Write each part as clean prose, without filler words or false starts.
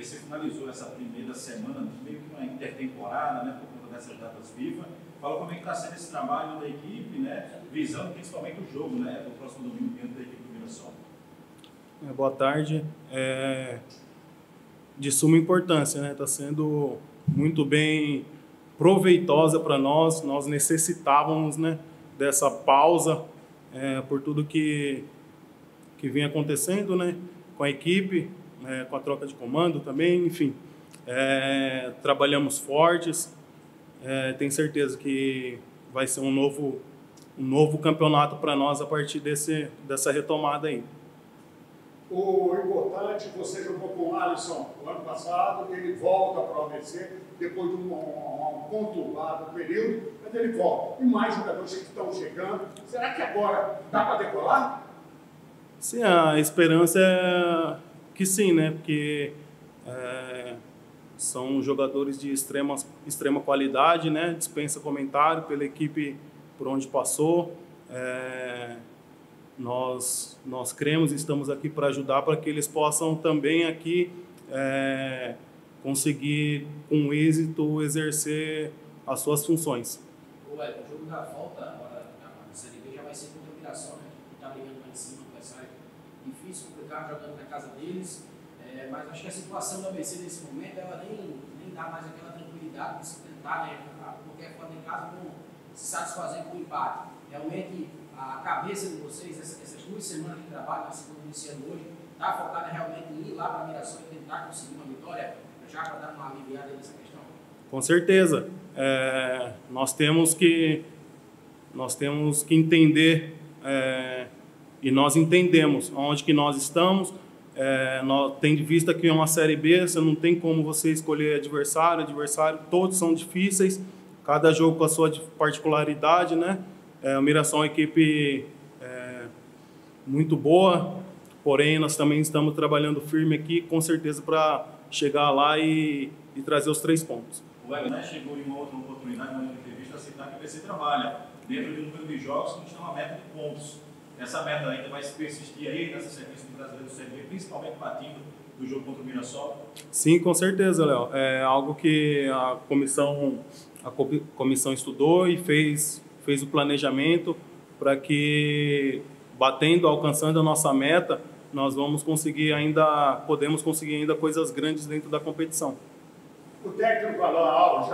você finalizou essa primeira semana, meio que uma intertemporada, né, por conta dessas datas FIFA. Fala como é que está sendo esse trabalho da equipe, né, visando principalmente o jogo, né, do próximo domingo dentro da equipe do Mirassol. Boa tarde. De suma importância, né? Está sendo muito bem proveitosa para nós. Nós necessitávamos, né, dessa pausa por tudo que vem acontecendo, né, com a equipe, com a troca de comando também, enfim. Trabalhamos fortes. Tenho certeza que vai ser um novo campeonato para nós a partir dessa retomada aí. O importante, você jogou com o Alisson no ano passado, ele volta para o ABC depois de um conturbado período, mas ele volta. E mais jogadores que estão chegando. Será que agora dá para decolar? Sim, a esperança é que sim, né? Porque são jogadores de extrema qualidade, né? Dispensa comentário pela equipe por onde passou. Nós cremos e estamos aqui para ajudar para que eles possam também aqui conseguir com êxito exercer as suas funções. O jogo da volta agora na Série B já vai ser contra o Mirassol, né? Que está brigando lá em cima, um adversário difícil, complicado, jogando na casa deles. Mas acho que a situação do ABC nesse momento ela nem dá mais aquela tranquilidade de se tentar, né, qualquer forma em casa, não se satisfazer com o empate. Realmente a cabeça de vocês, essas 2 semanas de trabalho, na segunda iniciando hoje, está focada realmente em ir lá para a Mirassol e tentar conseguir uma vitória, já para dar uma aliviada nessa questão? Com certeza. Nós temos que entender, e nós entendemos onde que nós estamos. Tendo em vista que é uma Série B, você não tem como você escolher adversário, todos são difíceis, cada jogo com a sua particularidade, né? O Mirassol é uma equipe muito boa, porém nós também estamos trabalhando firme aqui, com certeza, para chegar lá e trazer os 3 pontos. O Hélio, né, chegou em uma outra oportunidade, numa entrevista, a citar que o ABC trabalha dentro de um número de jogos que a gente tem uma meta de pontos. Essa meta ainda vai se persistir aí nessa sequência do Brasileiro do Série B, principalmente partindo do jogo contra o Mirassol? Sim, com certeza, Léo. É algo que a comissão estudou e fez o planejamento para que, alcançando a nossa meta, nós podemos conseguir ainda coisas grandes dentro da competição. O técnico Alain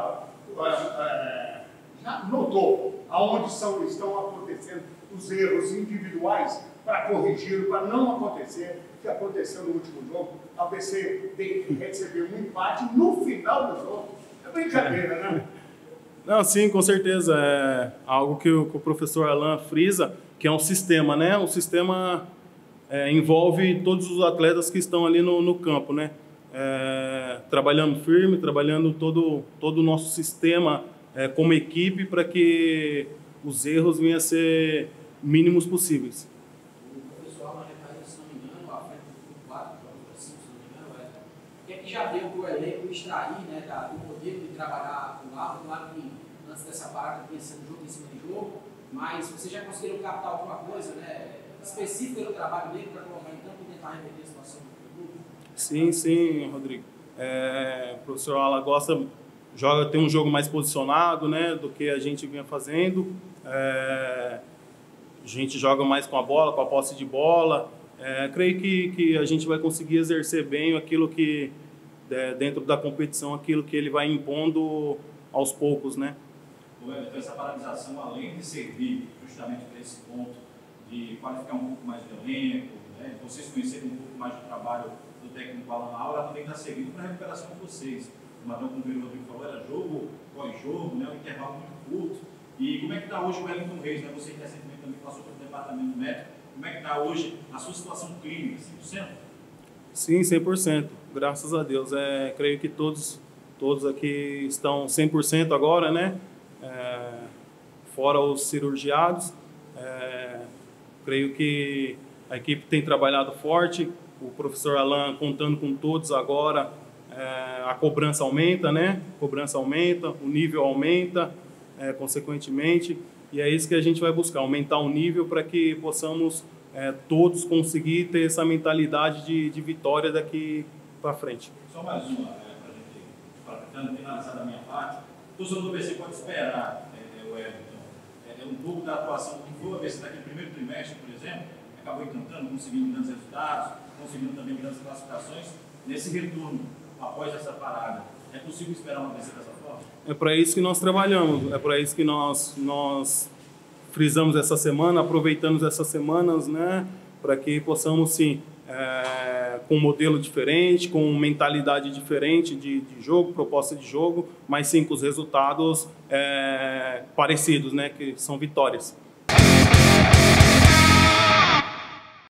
já notou aonde estão acontecendo os erros individuais para corrigir, para não acontecer o que aconteceu no último jogo. A ABC tem que receber um empate no final do jogo. É brincadeira, né? Não, sim, com certeza. É algo que o professor Alain frisa, que é um sistema, né? Um sistema envolve todos os atletas que estão ali no campo, né? Trabalhando firme, trabalhando todo o nosso sistema como equipe para que os erros venham a ser mínimos possíveis. O professor Alain Recaído, se não me engano, à frente do 4 jogos para 5, se não me engano, o que é que já deu para o elenco extrair, né, do modelo de trabalhar com o Alain? Claro que antes dessa parada tinha sido jogo em cima de jogo, mas vocês já conseguiram captar alguma coisa, né, específica do trabalho dele para colocar em campo e tentar reverter a situação do grupo? Sim, Rodrigo. O professor Alain tem um jogo mais posicionado, né, do que a gente vinha fazendo. A gente joga mais com a bola, com a posse de bola. Creio que a gente vai conseguir exercer bem aquilo que, dentro da competição, aquilo que ele vai impondo aos poucos, né? Então, essa paralisação, além de servir justamente para esse ponto de qualificar um pouco mais do elenco, né, vocês conhecerem um pouco mais do trabalho do técnico Alain Al, ela também está servindo para a recuperação de vocês. Como o Rodrigo falou, era jogo pós-jogo, né, um intervalo muito curto. E como é que está hoje o Wellington Reis, né? Você que recentemente também passou pelo departamento médico, como é que está hoje a sua situação clínica, 100%? Sim, 100%, graças a Deus. Creio que todos aqui estão 100% agora, né? Fora os cirurgiados. Creio que a equipe tem trabalhado forte, o professor Alain contando com todos agora, a cobrança aumenta, né? A cobrança aumenta, o nível aumenta, consequentemente, e é isso que a gente vai buscar, aumentar o nível para que possamos todos conseguir ter essa mentalidade de vitória daqui para frente. Só mais uma, para gente finalizar da minha parte. O torcedor do ABC pode esperar, o Everton, um pouco da atuação que foi o ABC naquele primeiro trimestre, por exemplo, acabou encantando, conseguindo grandes resultados, conseguindo também grandes classificações. Nesse retorno, após essa parada, é possível esperar uma ABC dessa forma? É para isso que nós trabalhamos, é para isso que nós frisamos essa semana, aproveitamos essas semanas, né, para que possamos, sim, com um modelo diferente, com mentalidade diferente de jogo, proposta de jogo, mas sim com os resultados parecidos, né, que são vitórias.